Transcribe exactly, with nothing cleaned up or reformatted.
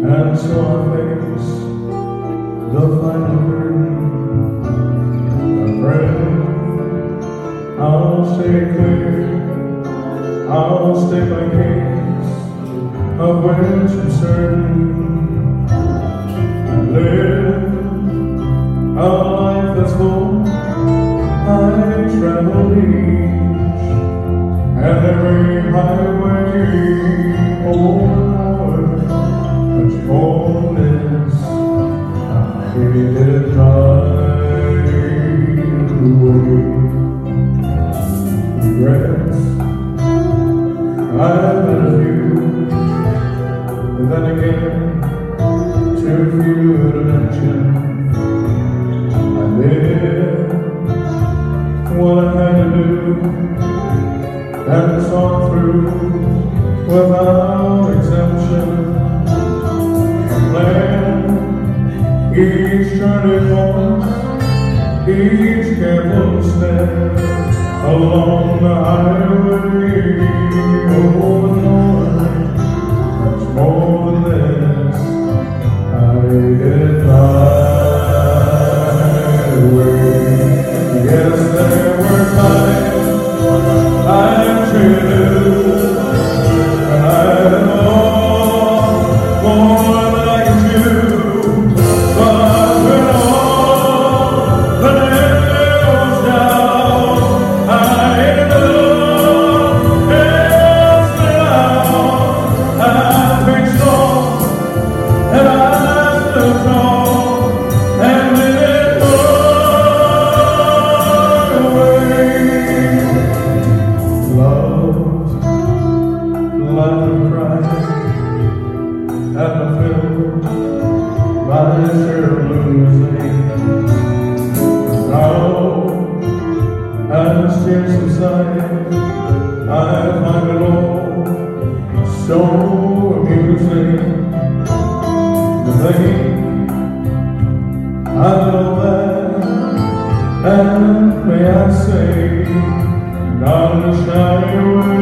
And so I face the final curtain. A friend, I'll stay clear, I'll state my case of which I'm certain. And live a life that's full. I travel each and every highway over much more than this. I did hide away. Regrets, I've had a few, but then again, too few to mention. I did what I had to do and saw through without exemption. Each turning point, each careful step along the highway over north, much more than this. I did my way. Yes, there were times I traded, and I had more, more than I could do. And I feel my share of losing. Now, as tears subside, I find it all so amusing to think I know that, and may I say, not to shy away.